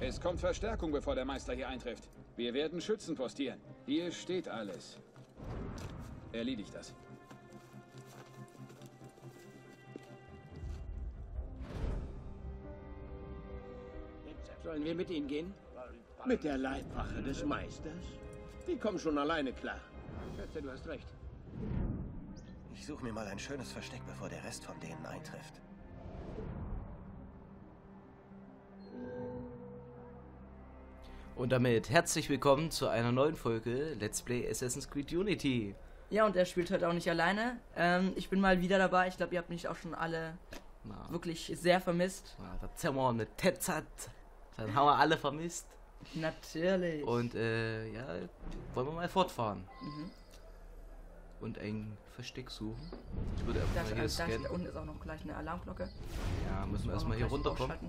Es kommt Verstärkung, bevor der Meister hier eintrifft. Wir werden Schützen postieren. Hier steht alles. Erledigt das. Sollen wir mit Ihnen gehen? Mit der Leibwache des Meisters? Die kommen schon alleine klar. Schätze, du hast recht. Ich suche mir mal ein schönes Versteck, bevor der Rest von denen eintrifft. Und damit herzlich willkommen zu einer neuen Folge Let's Play Assassin's Creed Unity. Ja, und er spielt heute auch nicht alleine. Ich bin mal wieder dabei. Ich glaube, ihr habt mich auch schon alle wirklich sehr vermisst. Da haben wir eine Tetzat. Dann haben wir alle vermisst. Natürlich. Und ja, wollen wir mal fortfahren. Und ein Versteck suchen. Ich würde einfach mal hier scannen. Da unten ist auch noch gleich eine Alarmglocke. Ja, müssen wir erstmal hier runterkommen.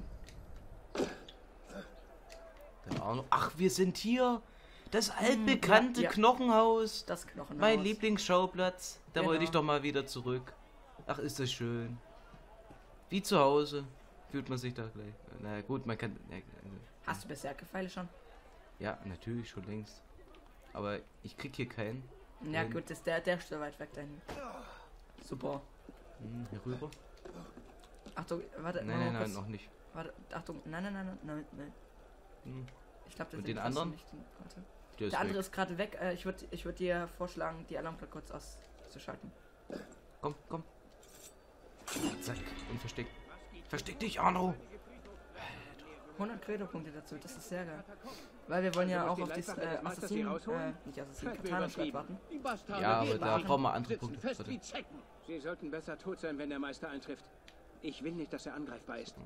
Dann auch noch. Ach, wir sind hier. Das altbekannte Knochenhaus. Das Knochenhaus. Mein Lieblingsschauplatz. Da wollte ich doch mal wieder zurück. Ach, ist das schön. Wie zu Hause. Fühlt man sich da gleich. Na gut, man kann... Hast du Berserker-Pfeile schon? Ja, natürlich, schon längst. Aber ich krieg hier keinen. Ja gut, ist der ist so weit weg dahin. Super. Hier rüber. Achtung, warte. Nein, noch nicht. Warte, Achtung, nein. Ich glaube, und den anderen? Nicht. Warte. Der andere ist gerade weg. Ich würd dir vorschlagen, die Alarmglocke kurz auszuschalten. Komm. Zack, und versteck. Versteck dich, Arno! 100 Credo-Punkte dazu, das ist sehr geil. Weil wir wollen ja auch auf das Katana-Schwert warten. Ja, aber da brauchen wir andere Punkte. Sie sollten besser tot sein, wenn der Meister eintrifft. Ich will nicht, dass er angreifbar ist.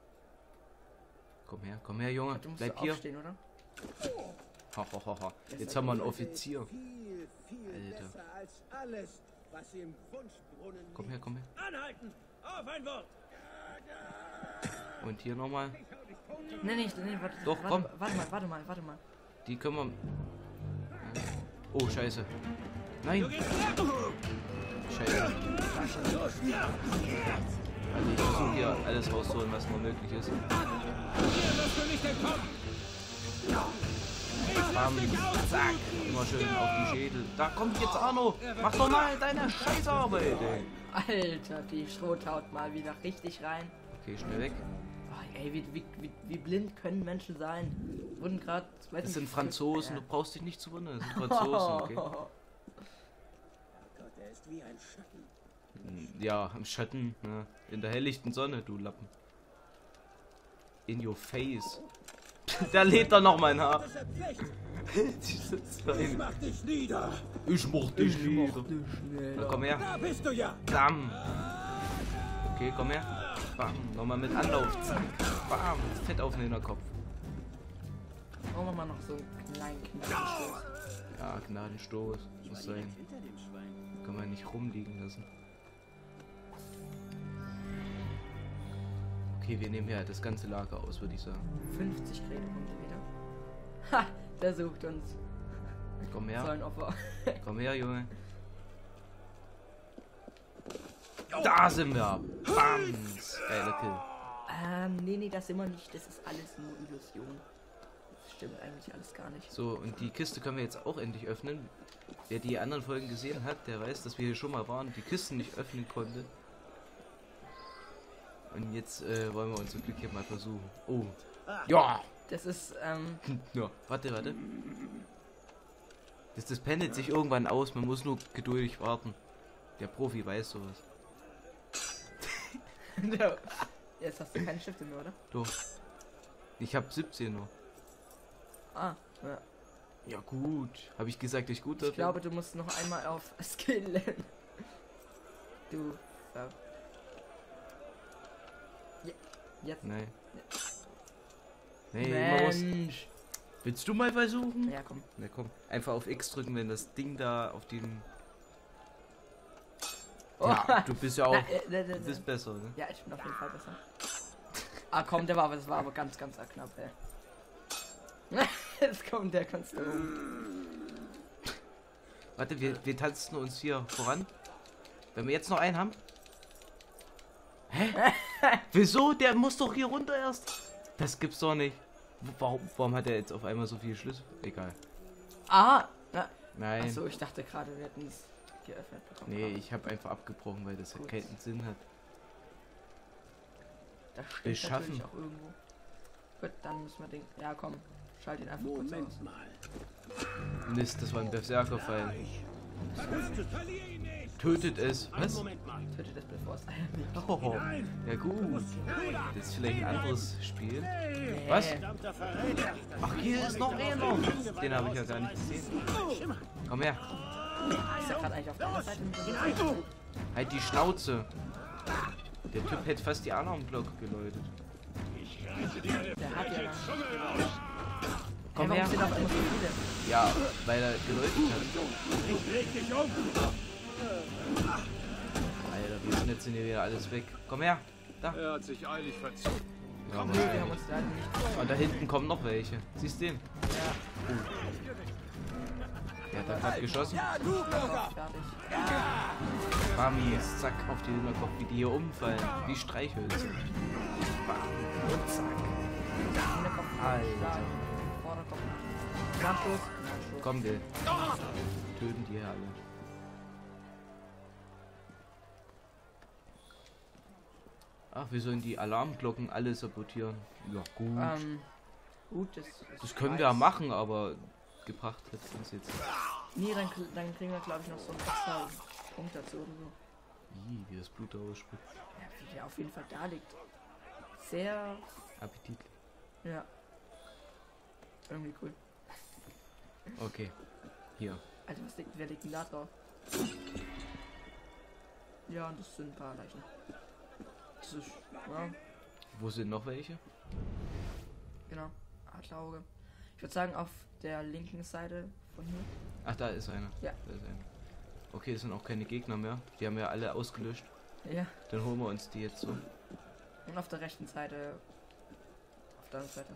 Komm her, Junge. Du musst bleib hier. Aufstehen, oder? Ha. Jetzt haben wir einen Offizier. Alter. Komm her. Anhalten! Auf ein Wort! Und hier nochmal. Nee, warte. Doch, komm. Warte mal. Die können wir... Oh, scheiße. Nein. Scheiße. Also ich versuche hier alles rauszuholen, was nur möglich ist. Bam, zack. Immer schön auf die Schädel. Da kommt jetzt Arno. Mach doch mal deine Scheißarbeit, ey. Alter, die Schrot haut mal wieder richtig rein. Okay, schnell weg. Oh, ey, wie blind können Menschen sein? Wurden gerade... Das sind Franzosen, du brauchst dich nicht zu wundern. Das sind Franzosen, okay? Gott, er ist wie ein Schatten. Ja, im Schatten, ne? In der helllichten Sonne, du Lappen. In your face. Da lädt er noch mein Haar. Ich mach dich nieder. Ich mach dich nieder. Na, komm her. Da bist du ja. Bam. Okay, komm her. Bam. Nochmal mit Anlauf. Zack. Bam. Fett auf den Hinterkopf. Machen wir mal noch so einen kleinen Gnadenstoß. Ja, Gnadenstoß. Muss sein. Kann man nicht rumliegen lassen. Okay, wir nehmen ja das ganze Lager aus, würde ich sagen. 50 Credo-Punkte wieder. Ha! Der sucht uns. Komm her. So ein Opfer. Komm her, Junge. Da sind wir. Bams. Geiler Kill. Nee, das immer nicht. Das ist alles nur Illusion. Das stimmt eigentlich alles gar nicht. So, und die Kiste können wir jetzt auch endlich öffnen. Wer die anderen Folgen gesehen hat, der weiß, dass wir hier schon mal waren und die Kisten nicht öffnen konnte. Und jetzt wollen wir unser Glück hier mal versuchen. Oh. Ja! Das ist, Ja, warte. Das pendelt sich irgendwann aus, man muss nur geduldig warten. Der Profi weiß sowas. Jetzt hast du keine Stifte mehr, oder? Doch. Ich habe 17 nur. Ah, ja. Ja gut. Habe ich gesagt, ich gut Ich glaube, du musst noch einmal auf Skill lernen. Du. Jetzt. Nein. Ja. Nee, Mensch. Willst du mal versuchen? Ja, komm. Na komm. Einfach auf X drücken, wenn das Ding da auf dem... Ja, du bist ja auch... Du bist besser, ne? Ja, ich bin auf jeden Fall besser. Ah komm, das war aber ganz knapp, ey. Jetzt kommt der Konstruktion. Warte, wir tanzen uns hier voran. Wenn wir jetzt noch einen haben. Hä? Wieso? Der muss doch hier runter erst. Das gibt's doch nicht. Warum hat er jetzt auf einmal so viele Schlüssel? Egal. Ah! Na, Nein. achso, ich dachte gerade, wir hätten es geöffnet bekommen. Nee, ich habe einfach abgebrochen, weil das ja keinen Sinn hat. Das stimmt Beschaffen. natürlich auch irgendwo. Gut, dann müssen wir den... Ja, komm. Schalt ihn einfach kurz aus. Moment mal. Mist, das war ein Berserkerfall. Verlier ihn nicht. Tötet es. Was? Moment mal. Tötet das bevor es Oh, ja gut. Das ist vielleicht ein anderes Spiel. Was? Verdammter Verräter. Ach, hier ist noch einer. Den habe ich ja gar nicht gesehen. Komm her. Ist ja gerade eigentlich auf deiner Seite. Halt die Schnauze. Der Typ hätte fast die Alarmglocke geläutet. Der hat ja dann... Komm Hey, her. warum sind auf einmal so viele? Ja, weil er geläutet hat. Ich leg dich um. Alter, wir sind jetzt hier wieder alles weg. Komm her. Da. Er hat sich eilig verzogen. Ja, Nö, wir haben uns da nicht... und da hinten kommen noch welche. Siehst du den? Ja, Der hat da gerade geschossen. fertig. Bam, zack, auf die Hühnerkopf, wie die hier umfallen. Wie Streichhölzer. Bam, und zack. Hinterkopf, Alter. Vorderkopf. Nachschuss. Komm, wir töten die hier alle. Ach, wir sollen die Alarmglocken alle sabotieren. Ja, gut. Gut, Das können wir ja machen, aber gebracht hat es uns jetzt. Nee, dann kriegen wir, glaube ich, noch so einen extra Punkt dazu oder so. Wie das Blut da ausspritzt. Ja, wie der auf jeden Fall da liegt. Sehr, Appetit. ja. Irgendwie cool. Okay. Hier. Also, wer liegt denn da drauf? Ja, und das sind ein paar Leichen. Das ist, ja, Wo sind noch welche? genau. Adlerauge. Ich würde sagen, auf der linken Seite von hier. Ach, da ist einer. Ja. Da ist einer. Okay, das sind auch keine Gegner mehr. Die haben ja alle ausgelöscht. Ja. Dann holen wir uns die jetzt so. Und auf der rechten Seite. Auf der anderen Seite.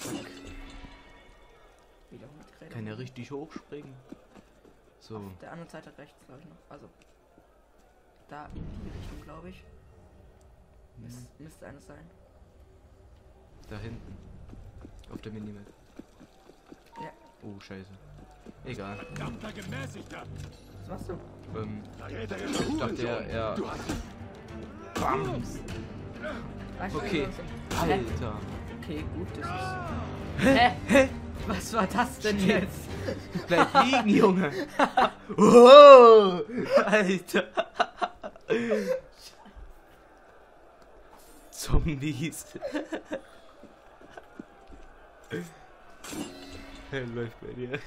Wieder 100 Gräder. Kann ja richtig hochspringen. So. Auf der anderen Seite rechts, glaube ich noch. Also. Da in die Richtung, glaube ich. Müsste eines sein. Da hinten. Auf der Minimap. Ja. Oh, scheiße. Egal. Verdammter Gemäßigter. Was machst du? Verräterischer Ich dachte, er... Bam! Reicht Okay. schon, oder? Hä? Alter. Okay, gut, das ist. Hä? Was war das denn jetzt? Bleib liegen, Junge. Oh, Alter. Zombies. Läuft bei dir.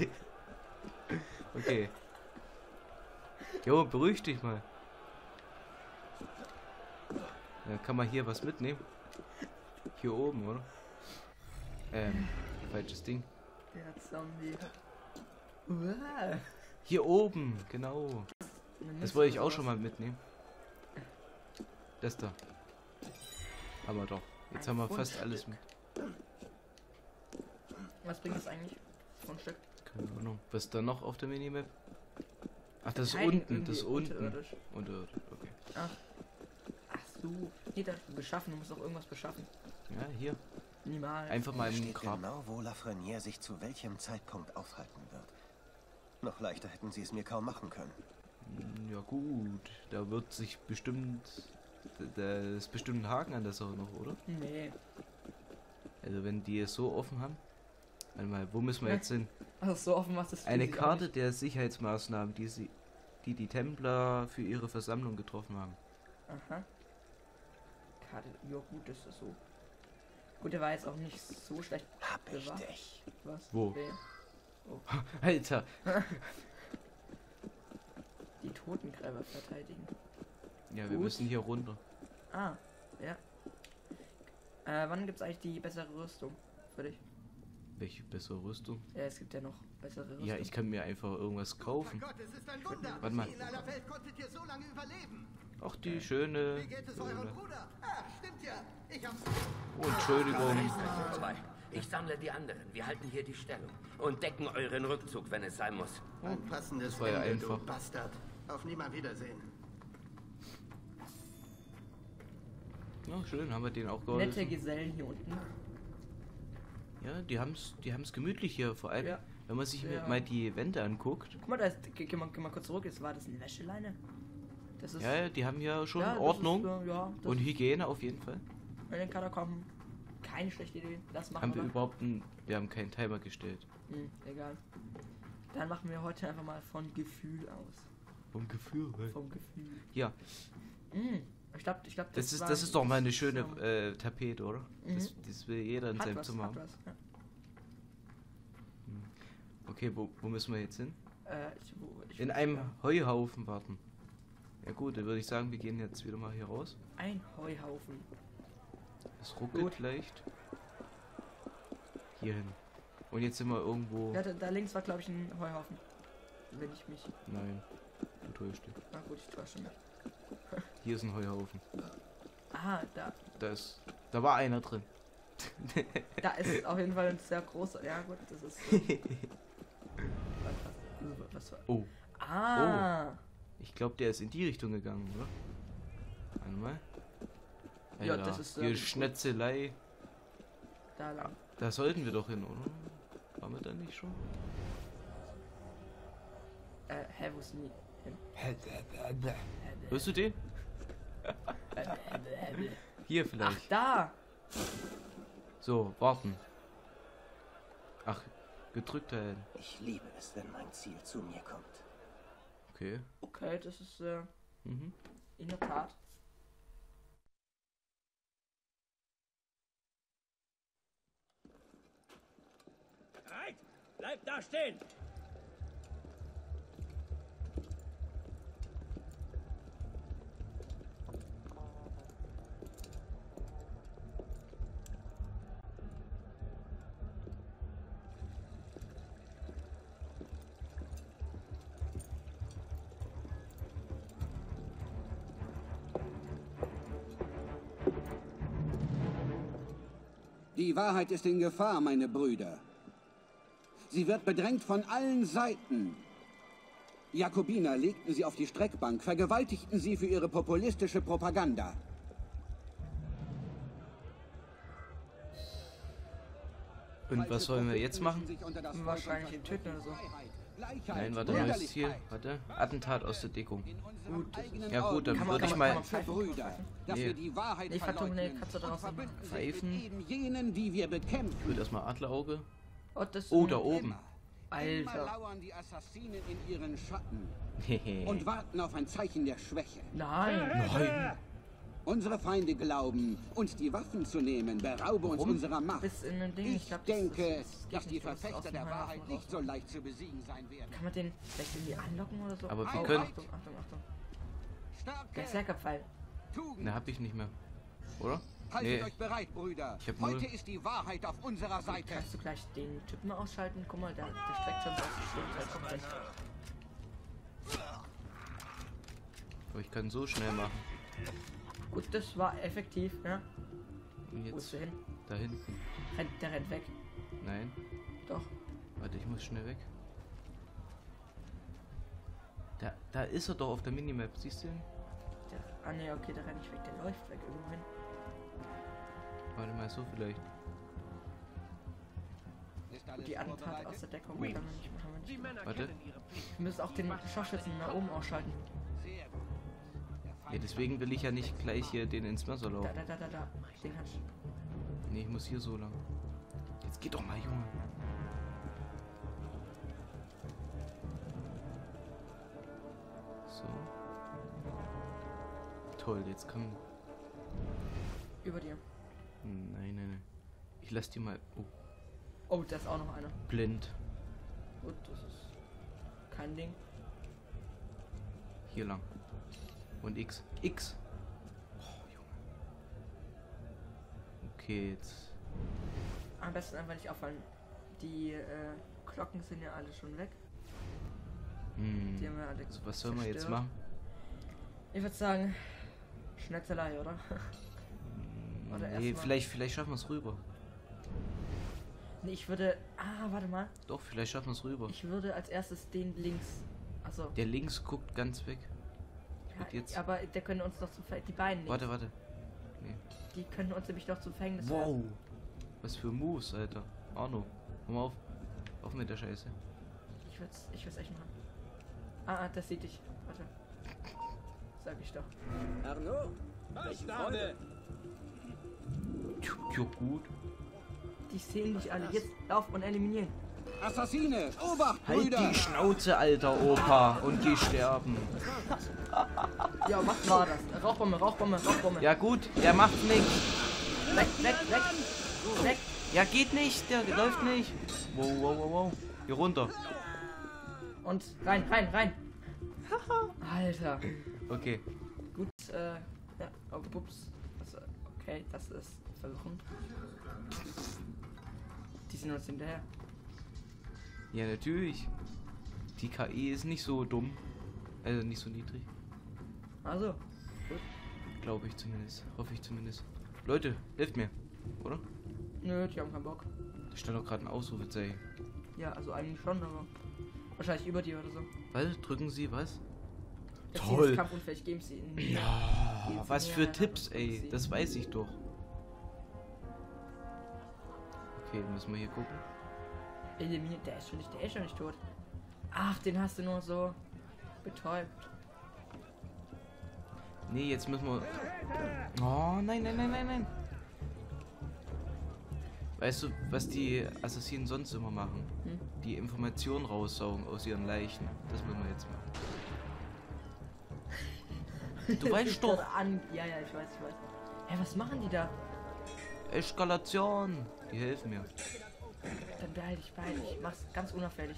Okay. Jo, beruhig dich mal. Dann kann man hier was mitnehmen. Hier oben, oder? Falsches Ding. Der Zombie. Uah. Hier oben, genau. Das wollte ich auch schon mal mitnehmen. Das da. Aber doch. Jetzt haben wir fast alles mit. Was bringt das eigentlich? Grundstück? Keine Ahnung. Was ist da noch auf der Minimap? Ach, das ist Nein, unten. Das ist irgendwie unten. unterirdisch. Unterirdisch, okay. Ach so. Nee, das beschaffen. Du musst auch irgendwas beschaffen. Ja, hier. Niemals. Einfach mal im Steht Grab. genau, wo Lafreniere sich zu welchem Zeitpunkt aufhalten wird. Noch leichter hätten sie es mir kaum machen können. Ja gut. Da wird sich bestimmt... Da ist bestimmt ein Haken an der Sache noch, oder? Nee. Also wenn die es so offen haben. Warte mal, wo müssen wir jetzt hin? Also so offen machst du es. Eine Karte der Sicherheitsmaßnahmen, die Templer für ihre Versammlung getroffen haben. Aha. Karte. Ja gut, ist das so. Gut, der war jetzt auch nicht so schlecht Hab ich bewacht. dich. Was? Wo? Wer? Alter! Die Totengräber verteidigen. Ja, wir Gut. müssen hier runter. Ah, ja. Wann gibt's eigentlich die bessere Rüstung für dich? Welche bessere Rüstung? Ja, es gibt ja noch bessere Rüstung. Ja, ich kann mir einfach irgendwas kaufen. Gott, es ist ein Wunder. Warte mal. Wie in aller Welt konntet ihr so lange überleben? Ach, die schöne... Wie geht es eurem Bruder? Ah, stimmt ja. Ich hab's. Oh, Entschuldigung. Zwei. Ich sammle die anderen. Wir halten hier die Stellung und decken euren Rückzug, wenn es sein muss. Ein passendes war ja Ende, du einfach. Bastard. Auf Nimmerwiedersehen. Ja, schön, haben wir den auch Nette geholfen. Gesellen hier unten. Ja, die haben's gemütlich hier, vor allem, Ja. wenn man sich Ja. mal die Wände anguckt. Guck mal, geh mal kurz zurück. War das eine Wäscheleine? Das ist... Ja, die haben ja schon ja, das Ordnung ist, ja, das und ist Hygiene auf jeden Fall. in den Katakomben. Keine schlechte Idee. Das machen Haben wir wir. überhaupt wir haben keinen Timer gestellt. Egal. Dann machen wir heute einfach mal von Gefühl aus. Vom Gefühl, halt. Vom Gefühl. Ja, Ich glaube, das ist doch mal eine schöne Tapete, oder? Mhm. Das will jeder in hat seinem was, Zimmer hat haben. was, ja. Okay, wo müssen wir jetzt hin? Ich In einem Heuhaufen warten. Ja gut, dann würde ich sagen, wir gehen jetzt wieder mal hier raus. Ein Heuhaufen. Es ruckelt Gut. leicht. Hier hin. Und jetzt sind wir irgendwo... Ja, da links war, glaube ich, ein Heuhaufen. Wenn ich mich... Nein, du täuschst dich. Na gut, ich täusche mich. Hier ist ein Heuhaufen. Aha, da. Da war einer drin. Da ist auf jeden Fall ein sehr großer... Ja gut, das ist... was war... Oh, Ah! ich glaube, der ist in die Richtung gegangen, oder? Warte mal. Ja, Alter, das ist, hier gut. Schnetzelei. Da lang. Da sollten wir doch hin, oder? Waren wir da nicht schon? Wo ist nie hin? Hörst du den? Hier Ach, vielleicht. da! So, warten. Ach, gedrückt halten. Ich liebe es, wenn mein Ziel zu mir kommt. Okay. Okay, das ist Mhm. in der Tat. Halt! Bleib da stehen! Die Wahrheit ist in Gefahr, meine Brüder. Sie wird bedrängt von allen Seiten. Jakobiner legten sie auf die Streckbank, vergewaltigten sie für ihre populistische Propaganda. Und was sollen wir jetzt machen? Wahrscheinlich ihn töten oder so. Nein, warte, Ja. neues Ziel. Warte. Attentat aus der Deckung. Gut, Ja gut, dann Kann man- würde ich kann mal man- kann man- Brüder, dass Nee. wir die Wahrheit Nee, Fatum, nee, verleugnen kannst du daraus und nicht verbünden Pfeifen. sich mit eben jenen, die wir bekämpfen. Ich würde erstmal Adlerauge. Oh, das Oh, da oben. Immer Alter. lauern die Assassinen in ihren Schatten Hehe. und warten auf ein Zeichen der Schwäche. Nein. Nein. Unsere Feinde glauben, uns die Waffen zu nehmen, beraube uns Warum? unserer Macht. Bis in ein Ding. Ich glaub, denke, geht dass die nicht, du musst Verfechter aus dem der Heuhaufen Wahrheit raus. nicht so leicht zu besiegen sein werden. Kann man den vielleicht irgendwie anlocken oder so? Aber wir Oh, können- Achtung, Achtung, Achtung. Starke Berserkerpfeil. Tugend. Ne, hab ich nicht mehr. Oder? Haltet Nee. euch bereit, Brüder. Ich hab Heute null. ist die Wahrheit auf unserer Seite. Kannst du gleich den Typen ausschalten? Guck mal, der streckt schon auf die Stunde. Kommt gleich. Aber ich kann so schnell machen. Gut, das war effektiv, ja. Und Wo ist jetzt der hin? da hinten. Der rennt weg. Nein. Doch. Warte, ich muss schnell weg. Da ist er doch auf der Minimap, siehst du ihn? Ne, okay, der rennt nicht weg. Der läuft weg irgendwo hin. Warte mal, so vielleicht. Und die Attentat aus der Deckung kann man nicht machen. Wir, Die nicht. Männer Warte. kennen ihre Pflicht. Wir müssen auch den Scharfschützen da oben ausschalten. Ja, deswegen will ich ja nicht gleich hier den ins Messer laufen. Da. Den kannst du. Nee, ich muss hier so lang. Jetzt geht doch mal, Junge. So. Toll, jetzt kann... Über dir. Nein. Ich lass die mal... Oh, Oh, da ist auch noch einer. blind. Gut, das ist kein Ding. Hier lang. Und X. X! Oh, Junge. Okay, jetzt... Am besten einfach nicht auffallen. Die Glocken sind ja alle schon weg. Die haben wir alle Also was soll man jetzt zerstört. machen? Ich würde sagen, Schnetzelei, oder? Oder Nee, erstmal- vielleicht schaffen wir es rüber. Nee, ich würde... warte mal. Doch, vielleicht schaffen wir es rüber. Ich würde als erstes den links... Also, Der links guckt ganz weg. ja, wird jetzt- aber der könnte uns doch zum Ver die beiden links, Warte. Nee. die könnten uns nämlich doch zum Verhängnis Wow! Was für Moves, Alter. Arno, komm mal auf. Auf mit der Scheiße. Ich will's echt machen. Ah, das sieht dich. Warte. Sag ich doch. Arno? Bastarde! Ja, gut. Die sehen dich alle. Jetzt lauf und eliminieren. Assassine! Obacht, Halt Brüder! die Schnauze, alter Opa, und geh sterben. Ja, was war das? Rauchbombe, Rauchbombe, Rauchbombe. Ja gut, der macht nichts. Weg, weg, weg. Weg. Ja, geht nicht, der läuft nicht. Wow, wow, wow, wow. Hier runter. Und rein, rein, rein. Alter. Okay. Gut, ja, oh, ups. Also, okay, das ist versuchen. Die sind uns hinterher. Ja, natürlich. Die KI ist nicht so dumm. Also nicht so niedrig. Also, Glaube ich zumindest. Hoffe ich zumindest. Leute, hilft mir. Oder? nö, die haben keinen Bock. Da stand doch gerade ein Ausrufezeichen. Ja, also eigentlich schon, aber wahrscheinlich über dir oder so. Was? Drücken Sie was? Jetzt Toll. dieses kampfunfähig, geben sie ihnen. Ja, was für Tipps, ey. Das weiß ich doch. Okay, müssen wir hier gucken. Eliminiert, der ist schon nicht tot. Ach, den hast du nur so betäubt. Nee, jetzt müssen wir... Oh, nein, nein, nein, nein, nein. Weißt du, was die Assassinen sonst immer machen? Hm? Die Informationen raussaugen aus ihren Leichen. Das müssen wir jetzt machen. Du weißt doch. Ja, ich weiß. Hä, was machen die da? Eskalation. Die helfen mir. Dann behalte ich beide. Ich mach's ganz unauffällig.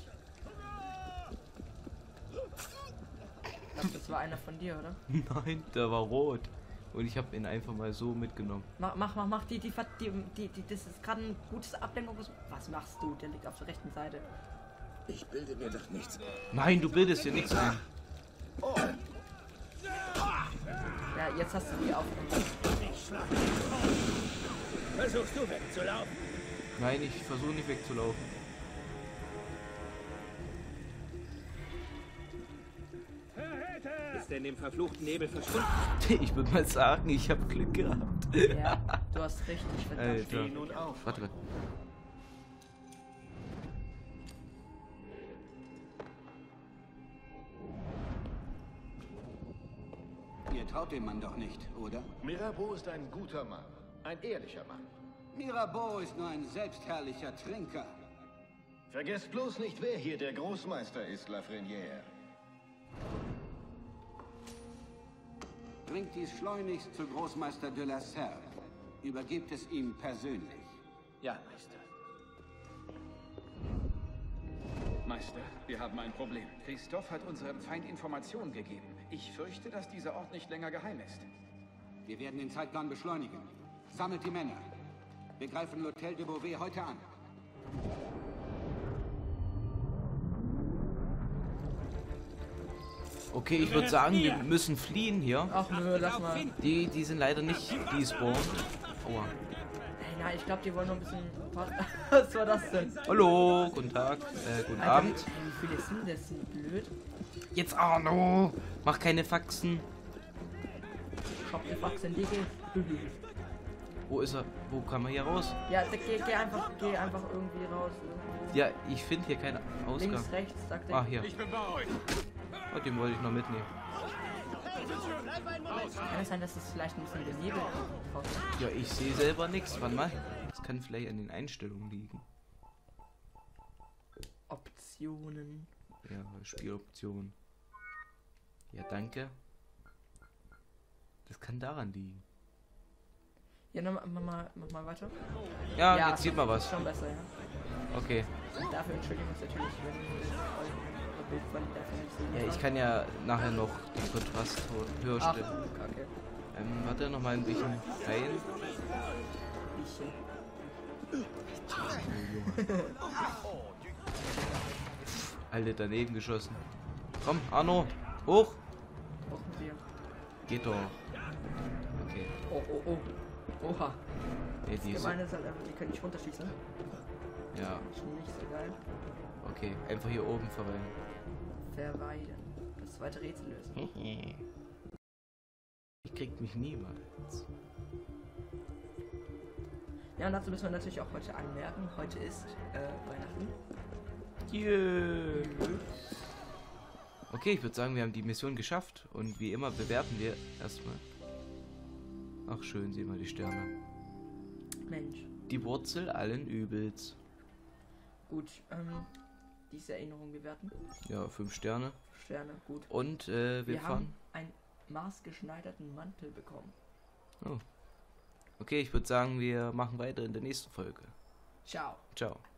Das war einer von dir, oder? Nein, der war rot. Und ich habe ihn einfach mal so mitgenommen. Mach die, das ist gerade ein gutes Ablenkung. Was machst du? Der liegt auf der rechten Seite. Ich bilde mir doch nichts. Nein, du bildest dir nichts ein. Ja, jetzt hast du die aufgenommen. Versuchst du wegzulaufen? Nein, ich versuche nicht wegzulaufen. Ist er in dem verfluchten Nebel verschwunden? Ich würde mal sagen, ich habe Glück gehabt. Ja, du hast recht. Ich verdammt. Alter. Nun auf. Warte. Ihr traut dem Mann doch nicht, oder? Mirabeau ist ein guter Mann. Ein ehrlicher Mann. Mirabeau ist nur ein selbstherrlicher Trinker. Vergesst bloß nicht, wer hier der Großmeister ist, Lafrenière. Bringt dies schleunigst zu Großmeister de la Serre. Übergebt es ihm persönlich. Ja, Meister. Meister, wir haben ein Problem. Christoph hat unserem Feind Informationen gegeben. Ich fürchte, dass dieser Ort nicht länger geheim ist. Wir werden den Zeitplan beschleunigen. Sammelt die Männer. Wir greifen l'Hôtel de Beauvais heute an. Okay, ich würde sagen, wir müssen fliehen hier. Ach nö, lass mal. Die sind leider nicht despawned. Aua. Nein, ich glaube, die wollen noch ein bisschen... Was war das denn? Hallo, guten Tag, guten Alter, Abend. Wie viele sind das? Sind blöd? Jetzt Arno, mach keine Faxen. Shop die Faxen, die geht. Wo ist er? Wo kann man hier raus? Ja, geh einfach irgendwie raus. Ja, ich finde hier keinen Ausgang. Links, rechts, sagt er. Ah, hier. Oh, den wollte ich noch mitnehmen. Kann es sein, dass es vielleicht ein bisschen benebelt ist? Ja, ich sehe selber nichts. Warte mal. Das kann vielleicht an den Einstellungen liegen. Optionen. Ja, Spieloptionen. Ja, danke. Das kann daran liegen. Ja, dann mach mal weiter. Ja, jetzt sieht man was. Schon besser, ja. Okay. Dafür entschuldigen wir uns natürlich, wenn das Bildqualität nicht so Ja, ich kann ja nachher noch den Kontrast höher Ach, stellen. kacke. Warte, noch mal ein bisschen rein. Alter, daneben geschossen. Komm, Arno, hoch! Brauchen wir. Geht doch. Okay. Oh. Oha. Ja, Das die ist, Gemeine ist halt einfach, die können nicht runterschießen. ja, Ist nicht so geil. okay. Einfach hier oben verweilen. Verweiden. Das zweite Rätsel lösen. Die kriegt mich niemals. Ja, und dazu müssen wir natürlich auch heute anmerken, heute ist Weihnachten. Yeah. Okay, ich würde sagen, wir haben die Mission geschafft. Und wie immer bewerten wir erstmal. Ach schön, sehen wir die Sterne. Mensch. Die Wurzel allen Übels. Gut, diese Erinnerung bewerten. Ja, 5 Sterne. Sterne, gut. Und wir fahren. Haben einen maßgeschneiderten Mantel bekommen. Oh. Okay, ich würde sagen, wir machen weiter in der nächsten Folge. Ciao. Ciao.